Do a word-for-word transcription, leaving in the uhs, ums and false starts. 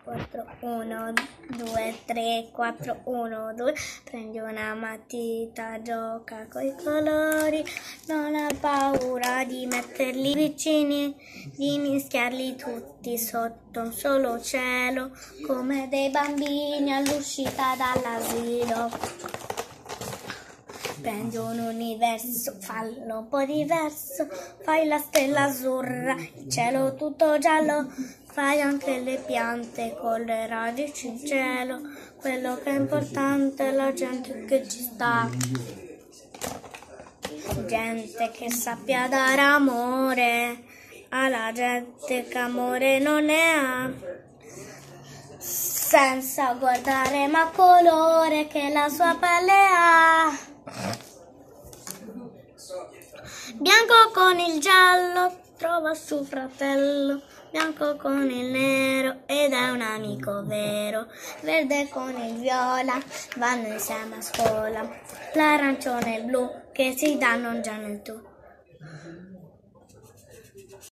quattro, uno, due, tre, quattro, uno, due, prendi una matita, gioca coi colori, non ha paura di metterli vicini, di mischiarli tutti sotto un solo cielo, come dei bambini all'uscita dall'asilo. Prendi un universo, fallo un po' diverso, fai la stella azzurra, il cielo tutto giallo, fai anche le piante con le radici in cielo, quello che è importante è la gente che ci sta, gente che sappia dare amore alla gente che amore non ne ha, senza guardare ma colore che la sua pelle ha. Bianco con il giallo trova suo fratello, bianco con il nero ed è un amico vero, verde con il viola vanno insieme a scuola, l'arancione e il blu che si danno già nel tu.